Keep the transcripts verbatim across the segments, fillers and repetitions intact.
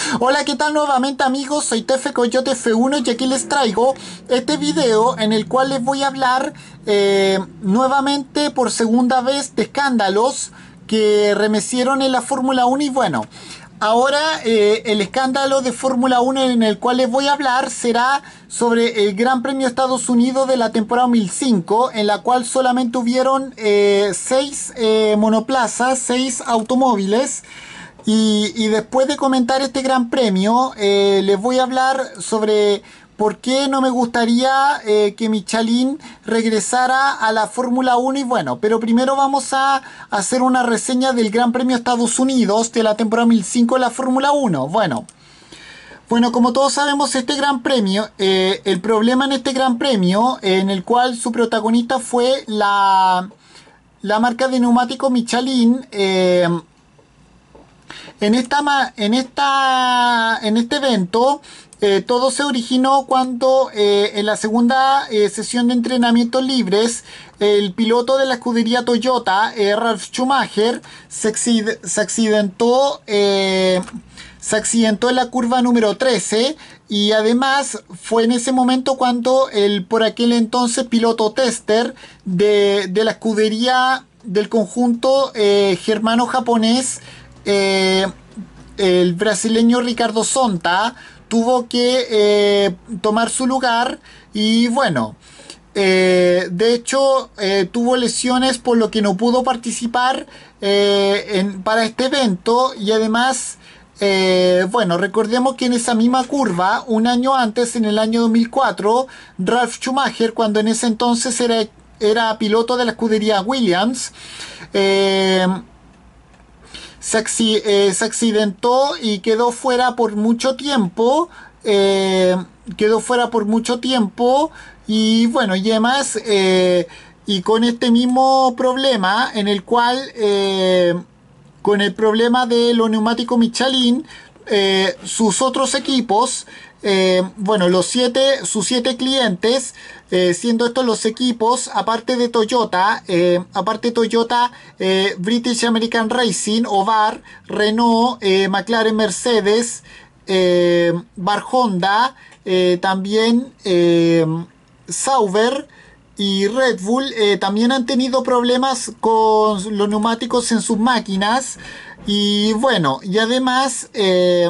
Hola, ¿qué tal nuevamente amigos? Soy Tefe Coyote F uno y aquí les traigo este video en el cual les voy a hablar eh, nuevamente por segunda vez de escándalos que remecieron en la Fórmula uno. Y bueno, ahora eh, el escándalo de Fórmula uno en el cual les voy a hablar será sobre el Gran Premio de Estados Unidos de la temporada dos mil cinco, en la cual solamente hubieron eh, seis eh, monoplazas, seis automóviles. Y, y después de comentar este gran premio, eh, les voy a hablar sobre por qué no me gustaría eh, que Michelin regresara a la Fórmula uno. Y bueno, pero primero vamos a hacer una reseña del Gran Premio de Estados Unidos de la temporada dos mil cinco de la Fórmula uno. Bueno, bueno, como todos sabemos, este gran premio, eh, el problema en este gran premio, eh, en el cual su protagonista fue la, la marca de neumáticos Michelin. Eh, En, esta, en, esta, en este evento, eh, todo se originó cuando eh, en la segunda eh, sesión de entrenamientos libres, el piloto de la escudería Toyota, eh, Ralf Schumacher, se, accident, se, accidentó, eh, se accidentó en la curva número trece. Y además fue en ese momento cuando el por aquel entonces piloto tester de, de la escudería del conjunto eh, germano-japonés, Eh, el brasileño Ricardo Zonta tuvo que eh, tomar su lugar. Y bueno, eh, de hecho eh, tuvo lesiones, por lo que no pudo participar eh, en, para este evento. Y además eh, bueno, recordemos que en esa misma curva, un año antes, en el año dos mil cuatro, Ralf Schumacher, cuando en ese entonces era, era piloto de la escudería Williams, eh, Se, acci eh, se accidentó y quedó fuera por mucho tiempo. Eh, quedó fuera por mucho tiempo. Y bueno, y además, eh, y con este mismo problema, en el cual, eh, con el problema de los neumáticos Michelin, eh, sus otros equipos, eh, bueno, los siete, sus siete clientes, eh, siendo estos los equipos, aparte de Toyota, eh, aparte de Toyota, eh, British American Racing o B A R, Renault, eh, McLaren, Mercedes, eh, B A R Honda, eh, también eh, Sauber y Red Bull, eh, también han tenido problemas con los neumáticos en sus máquinas. Y bueno, y además, eh,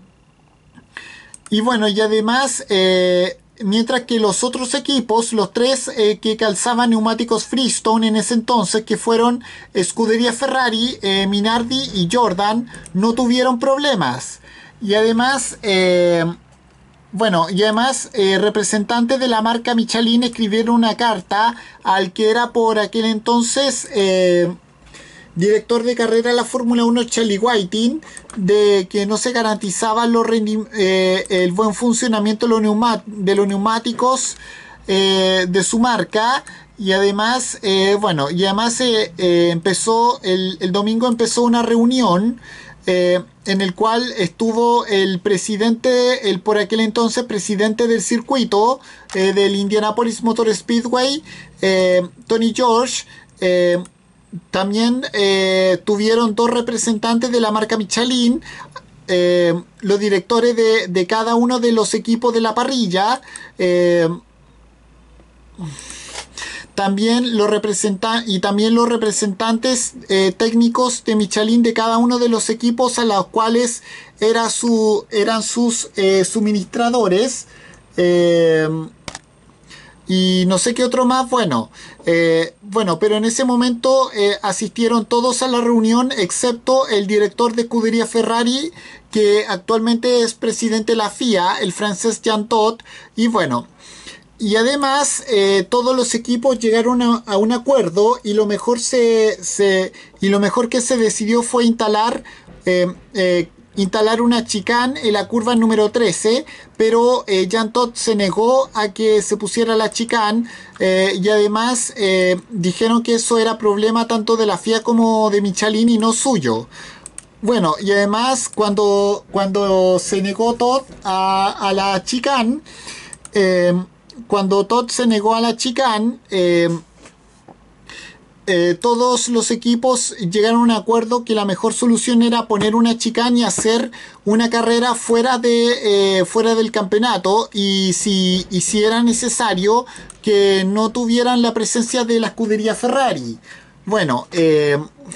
y bueno, y además, eh, mientras que los otros equipos, los tres eh, que calzaban neumáticos Freestone en ese entonces, que fueron Scuderia Ferrari, eh, Minardi y Jordan, no tuvieron problemas. Y además, eh, bueno, y además eh, representantes de la marca Michelin escribieron una carta al que era por aquel entonces eh, director de carrera de la Fórmula uno, Charlie Whiting, de que no se garantizaba los eh, el buen funcionamiento de los, neuma de los neumáticos eh, de su marca. Y además, eh, bueno, y además eh, eh, empezó, el, el domingo empezó una reunión eh, en el cual estuvo el presidente, el por aquel entonces presidente del circuito eh, del Indianapolis Motor Speedway, eh, Tony George. eh, También eh, tuvieron dos representantes de la marca Michelin, eh, los directores de, de cada uno de los equipos de la parrilla. Eh, también los representan y también los representantes eh, técnicos de Michelin de cada uno de los equipos a los cuales era su, eran sus eh, suministradores. Eh, Y no sé qué otro más. Bueno, eh, bueno, pero en ese momento eh, asistieron todos a la reunión, excepto el director de escudería Ferrari, que actualmente es presidente de la F I A, el francés Jean Todt. Y bueno, y además eh, todos los equipos llegaron a, a un acuerdo, y lo mejor se, se y lo mejor que se decidió fue instalar eh, eh, instalar una chicane en la curva número trece, pero eh, Jean Todt se negó a que se pusiera la chicane, eh, y además eh, dijeron que eso era problema tanto de la F I A como de Michelin y no suyo. Bueno, y además cuando, cuando se negó Todt a, a la chicane, eh, cuando Todt se negó a la chicane, eh, eh, todos los equipos llegaron a un acuerdo que la mejor solución era poner una chicane y hacer una carrera fuera de eh, fuera del campeonato, y si, y si era necesario que no tuvieran la presencia de la escudería Ferrari. Bueno, eh,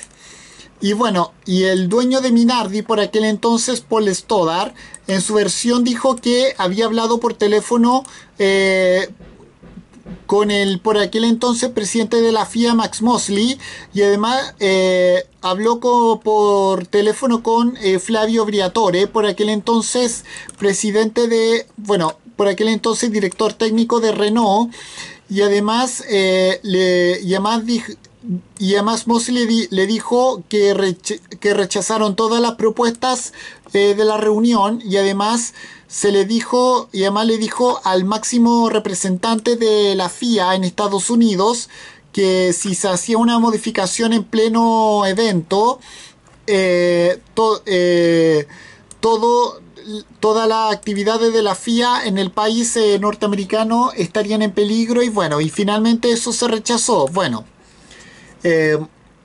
y bueno, y el dueño de Minardi por aquel entonces, Paul Stoddart, en su versión dijo que había hablado por teléfono eh, con el por aquel entonces presidente de la F I A, Max Mosley, y además eh, habló co- por teléfono con eh, Flavio Briatore, por aquel entonces presidente de, bueno, por aquel entonces director técnico de Renault, y además, eh, le, y además, dij- y además Mosley di- le dijo que, reche- que rechazaron todas las propuestas eh, de la reunión, y además se le dijo, y además le dijo al máximo representante de la F I A en Estados Unidos que si se hacía una modificación en pleno evento, eh, to- eh, todo, todas las actividades de la F I A en el país eh, norteamericano estarían en peligro, y bueno, y finalmente eso se rechazó. Bueno, eh,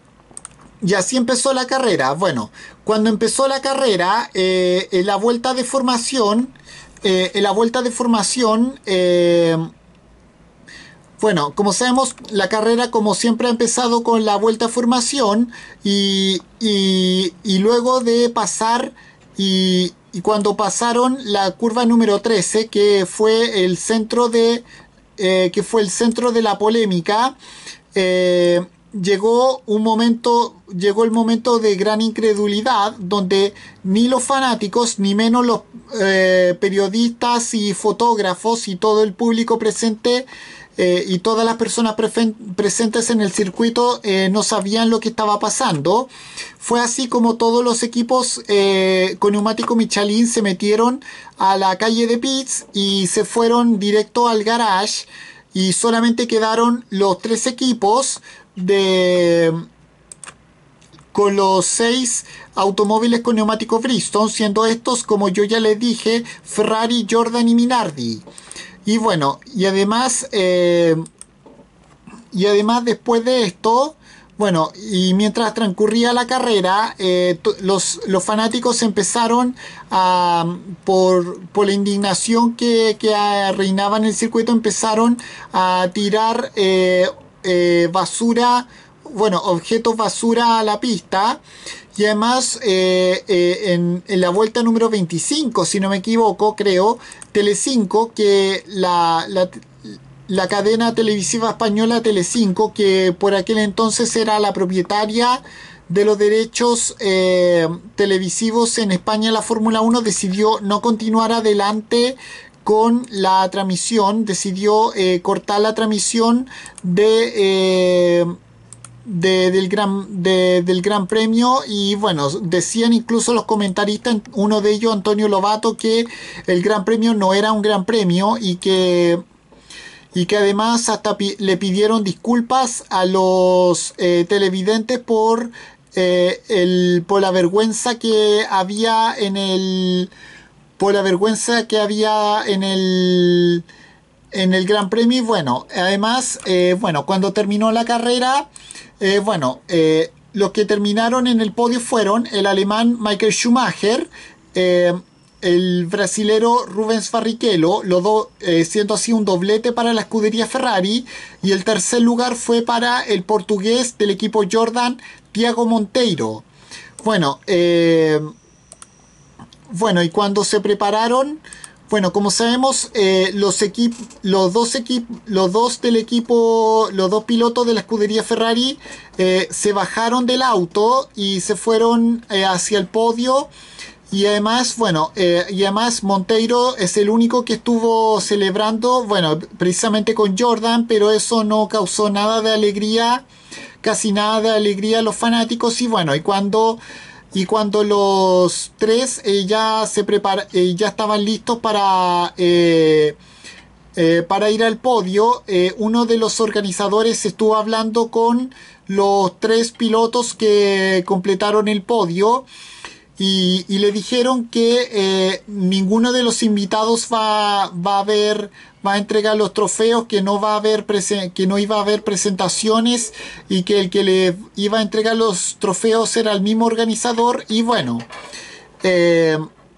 y así empezó la carrera. Bueno, cuando empezó la carrera, eh, en la vuelta de formación, eh, en la vuelta de formación, eh, bueno, como sabemos, la carrera como siempre ha empezado con la vuelta de formación, y, y, y luego de pasar, y, y cuando pasaron la curva número trece, que fue el centro de, eh, que fue el centro de la polémica, eh, llegó un momento, llegó el momento de gran incredulidad, donde ni los fanáticos, ni menos los eh, periodistas y fotógrafos y todo el público presente, eh, y todas las personas presentes en el circuito eh, no sabían lo que estaba pasando. Fue así como todos los equipos eh, con neumático Michelin se metieron a la calle de pits y se fueron directo al garage, y solamente quedaron los tres equipos de con los seis automóviles con neumáticos Bridgestone, siendo estos, como yo ya les dije, Ferrari, Jordan y Minardi. Y bueno, y además, eh, y además después de esto, bueno, y mientras transcurría la carrera, eh, los, los fanáticos empezaron a, por, por la indignación que, que reinaba en el circuito, empezaron a tirar eh, eh, basura, bueno, objetos basura a la pista. Y además, eh, eh, en, en la vuelta número veinticinco, si no me equivoco, creo, Telecinco, que la, la, la cadena televisiva española Telecinco, que por aquel entonces era la propietaria de los derechos eh, televisivos en España, la Fórmula uno, decidió no continuar adelante con la transmisión, decidió eh, cortar la transmisión de... Eh, de, del, gran, de, del Gran Premio. Y bueno, decían incluso los comentaristas, uno de ellos, Antonio Lobato, que el Gran Premio no era un Gran Premio, y que y que además hasta pi le pidieron disculpas a los eh, televidentes por, eh, el, por la vergüenza que había en el por la vergüenza que había en el en el Gran Premio. Y bueno, además, eh, bueno, cuando terminó la carrera, eh, bueno, eh, los que terminaron en el podio fueron el alemán Michael Schumacher, eh, el brasilero Rubens Barrichello, los dos eh, siendo así un doblete para la escudería Ferrari, y el tercer lugar fue para el portugués del equipo Jordan, Tiago Monteiro. Bueno, eh, bueno, y cuando se prepararon, bueno, como sabemos, eh, los equipos, los dos equipos, los dos del equipo, los dos pilotos de la escudería Ferrari eh, se bajaron del auto y se fueron eh, hacia el podio. Y además, bueno, eh, y además Monteiro es el único que estuvo celebrando, bueno, precisamente con Jordan, pero eso no causó nada de alegría, casi nada de alegría a los fanáticos. Y bueno, y cuando y cuando los tres eh, ya se prepara, eh, ya estaban listos para eh, eh, para ir al podio, eh, uno de los organizadores estuvo hablando con los tres pilotos que completaron el podio. y, y le dijeron que eh, ninguno de los invitados va, va a ver, va a entregar los trofeos, que no va a haber que no iba a haber presentaciones y que el que le iba a entregar los trofeos era el mismo organizador. Y bueno, eh,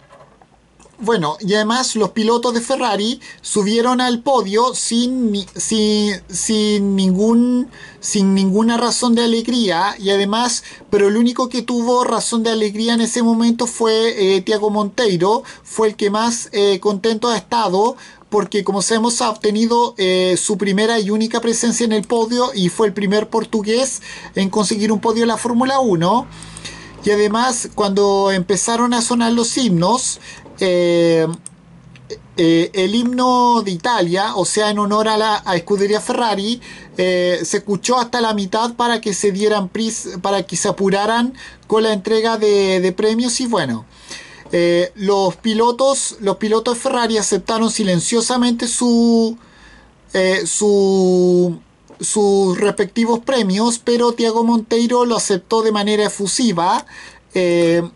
bueno, y además los pilotos de Ferrari subieron al podio sin, sin, sin, ningún, sin ninguna razón de alegría, y además, pero el único que tuvo razón de alegría en ese momento fue eh, Thiago Monteiro, fue el que más eh, contento ha estado, porque como sabemos ha obtenido eh, su primera y única presencia en el podio y fue el primer portugués en conseguir un podio en la Fórmula uno. Y además, cuando empezaron a sonar los himnos, eh, eh, el himno de Italia, o sea, en honor a la a Escudería Ferrari, eh, se escuchó hasta la mitad para que se dieran pris, para que se apuraran con la entrega de, de premios. Y bueno, eh, los pilotos, los pilotos de Ferrari aceptaron silenciosamente su, eh, su sus respectivos premios, pero Thiago Monteiro lo aceptó de manera efusiva. Eh,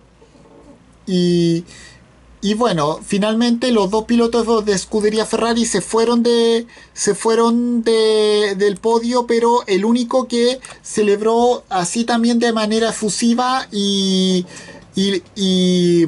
y, y bueno, finalmente los dos pilotos de escudería Ferrari se fueron de se fueron de, del podio, pero el único que celebró así también de manera efusiva y, y, y,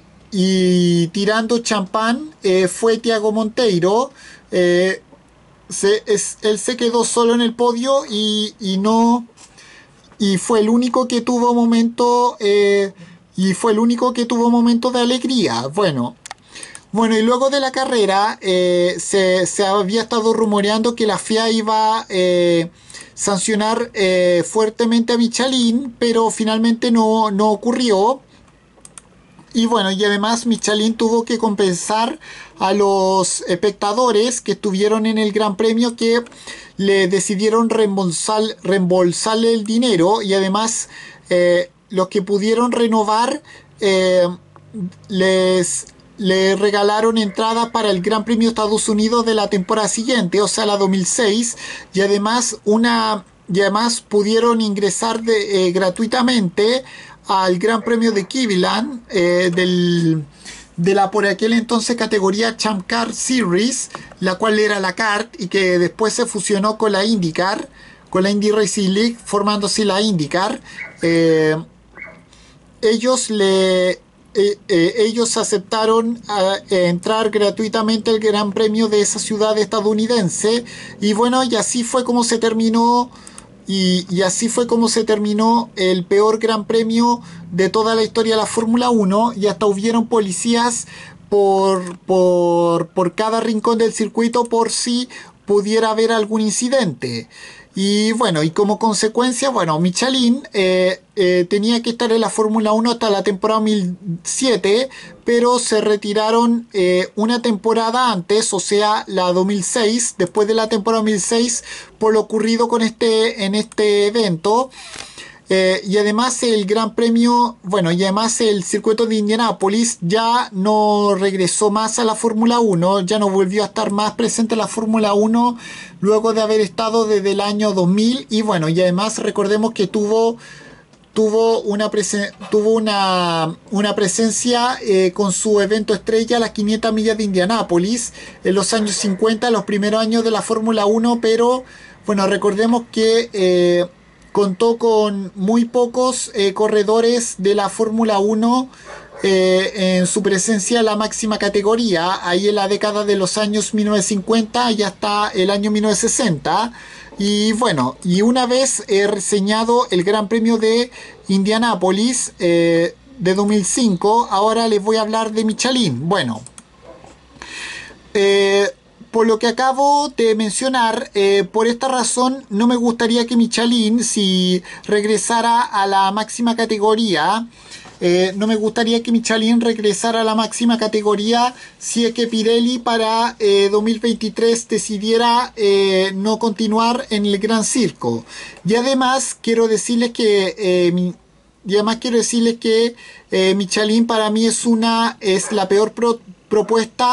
y tirando champán eh, fue Thiago Monteiro. Eh, Se, es, él se quedó solo en el podio y, y no y fue el único que tuvo momento eh, y fue el único que tuvo momento de alegría. Bueno, bueno y luego de la carrera eh, se, se había estado rumoreando que la F I A iba a eh, sancionar eh, fuertemente a Michelin, pero finalmente no, no ocurrió. Y bueno, y además Michelin tuvo que compensar a los espectadores que estuvieron en el Gran Premio, que le decidieron reembolsar, reembolsarle el dinero, y además eh, los que pudieron renovar eh, les, les regalaron entradas para el Gran Premio de Estados Unidos de la temporada siguiente, o sea la dos mil seis, y además una y además pudieron ingresar de, eh, gratuitamente al Gran Premio de Cleveland eh, del, de la por aquel entonces categoría Champ Car Series, la cual era la kart y que después se fusionó con la IndyCar, con la Indy Racing League, formándose la IndyCar. Eh, ellos le eh, eh, ellos aceptaron a, eh, entrar gratuitamente al Gran Premio de esa ciudad estadounidense, y bueno, y así fue como se terminó Y, y así fue como se terminó el peor gran premio de toda la historia de la Fórmula uno, y hasta hubieron policías por, por, por cada rincón del circuito por si pudiera haber algún incidente. Y bueno, y como consecuencia, bueno, Michelin eh, eh, tenía que estar en la Fórmula uno hasta la temporada dos mil siete, pero se retiraron eh, una temporada antes, o sea, la dos mil seis, después de la temporada dos mil seis, por lo ocurrido con este, en este evento. Eh, y además el Gran Premio, bueno, y además el circuito de Indianápolis ya no regresó más a la Fórmula uno, ya no volvió a estar más presente en la Fórmula uno luego de haber estado desde el año dos mil. Y bueno, y además recordemos que tuvo tuvo una presen tuvo una, una presencia eh, con su evento estrella, las quinientas millas de Indianápolis, en los años cincuenta, los primeros años de la Fórmula uno, pero bueno, recordemos que eh, contó con muy pocos eh, corredores de la Fórmula uno eh, en su presencia en la máxima categoría, ahí en la década de los años mil novecientos cincuenta y hasta el año mil novecientos sesenta. Y bueno, y una vez he reseñado el Gran Premio de Indianápolis eh, de dos mil cinco, ahora les voy a hablar de Michelin. Bueno, eh, por lo que acabo de mencionar, eh, por esta razón no me gustaría que Michelin, si regresara a la máxima categoría, eh, no me gustaría que Michelin regresara a la máxima categoría si es que Pirelli para eh, dos mil veintitrés decidiera eh, no continuar en el Gran Circo. Y además quiero decirles que eh, y además quiero decirles que eh, Michelin para mí es una es la peor pro, propuesta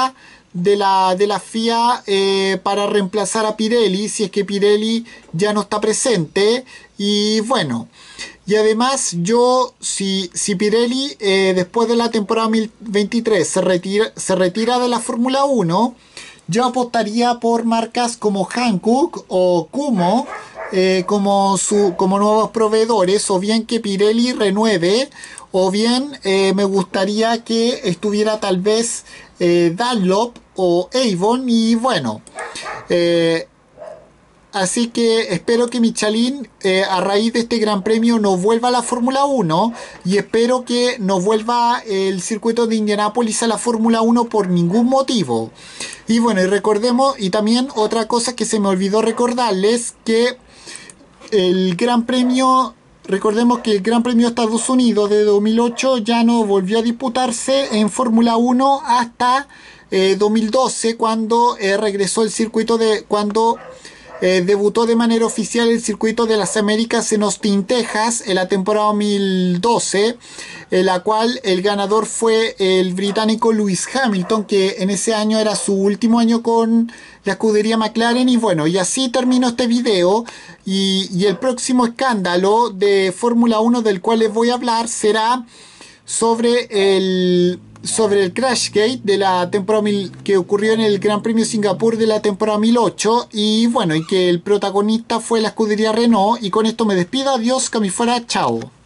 de la, de la F I A eh, para reemplazar a Pirelli, si es que Pirelli ya no está presente. Y bueno, y además yo, si, si Pirelli eh, después de la temporada dos mil veintitrés se retira, se retira de la Fórmula uno, yo apostaría por marcas como Hankook o Kumho eh, como, su, como nuevos proveedores, o bien que Pirelli renueve, o bien eh, me gustaría que estuviera tal vez eh, Dunlop o Avon. Y bueno, eh, así que espero que Michelin eh, a raíz de este gran premio nos vuelva a la Fórmula uno, y espero que nos vuelva el circuito de Indianápolis a la Fórmula uno por ningún motivo. Y bueno, y recordemos, y también otra cosa que se me olvidó recordarles, que el Gran Premio, recordemos que el Gran Premio de Estados Unidos de dos mil ocho ya no volvió a disputarse en Fórmula uno hasta eh, dos mil doce, cuando eh, regresó el circuito de... cuando Eh, debutó de manera oficial el circuito de las Américas en Austin, Texas, en la temporada dos mil doce, en la cual el ganador fue el británico Lewis Hamilton, que en ese año era su último año con la escudería McLaren. Y bueno, y así termino este video, y, y el próximo escándalo de Fórmula uno del cual les voy a hablar será sobre el... sobre el Crashgate de la temporada mil, que ocurrió en el Gran Premio Singapur de la temporada dos mil ocho, y bueno, y que el protagonista fue la escudería Renault. Y con esto me despido, adiós, que me fuera, chao.